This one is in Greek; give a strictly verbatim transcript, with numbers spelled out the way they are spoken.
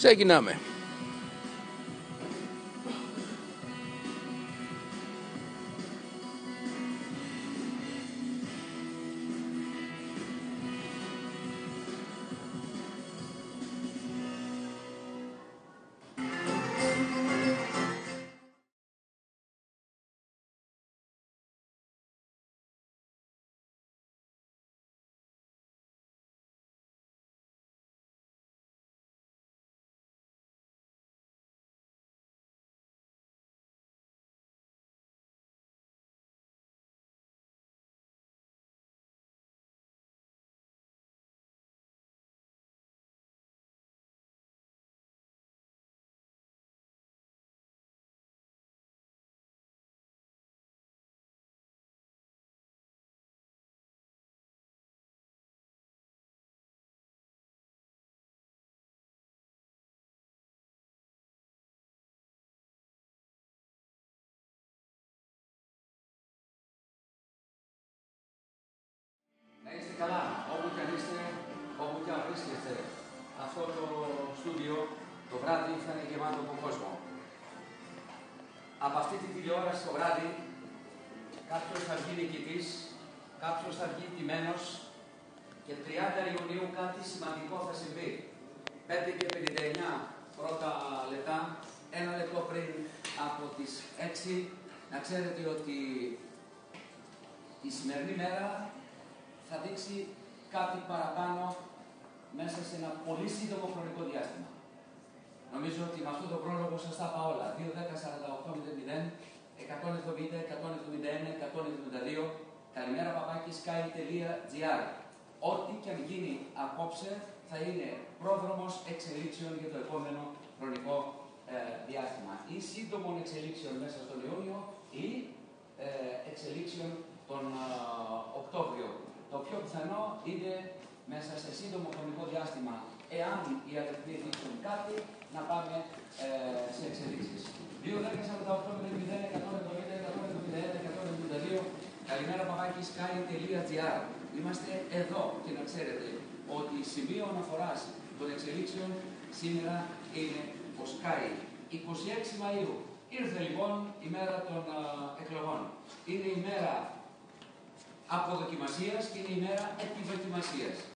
Ξεκινάμε. Να είστε καλά, όπου και αν είστε, όπου και αν βρίσκεστε. Αυτό το στούντιο το βράδυ θα είναι γεμάτο από κόσμο. Από αυτή τη τηλεόραση το βράδυ κάποιος θα βγει νικητής, κάποιος θα βγει τιμένος και τριάντα Ιουνίου κάτι σημαντικό θα συμβεί. πέντε και πενήντα εννιά πρώτα λεπτά, ένα λεπτό πριν από τις έξι, να ξέρετε ότι η σημερινή μέρα θα δείξει κάτι παραπάνω μέσα σε ένα πολύ σύντομο χρονικό διάστημα. Νομίζω ότι με αυτό το πρόλογο σας τα είπα όλα. δύο δέκα σαράντα οκτώ μηδέν μηδέν εκατόν εβδομήντα εκατόν εβδομήντα ένα εκατόν εβδομήντα δύο καλημέρα παπάκι sky τελεία gr. Ό,τι και αν γίνει απόψε θα είναι πρόδρομος εξελίξεων για το επόμενο χρονικό ε, διάστημα. Ή σύντομων εξελίξεων μέσα στον Ιούνιο ή ε, εξελίξεων τον ε, Οκτώβριο. Το πιο πιθανό είναι μέσα σε σύντομο χρονικό διάστημα, εάν οι αριθμοί δείξουν κάτι, να πάμε ε, σε εξελίξεις. δύο δέκα σαράντα οκτώ μηδέν μηδέν εκατόν εβδομήντα εκατόν εβδομήντα ένα εκατόν εβδομήντα δύο καλημέρα παπάκι sky τελεία gr. Είμαστε εδώ και να ξέρετε ότι σημείο αναφοράς των εξελίξεων σήμερα είναι ο Sky. είκοσι έξι Μαΐου ήρθε λοιπόν η μέρα των α, εκλογών. Είναι η μέρα αποδοκιμασίας και είναι η μέρα επιδοκιμασίας.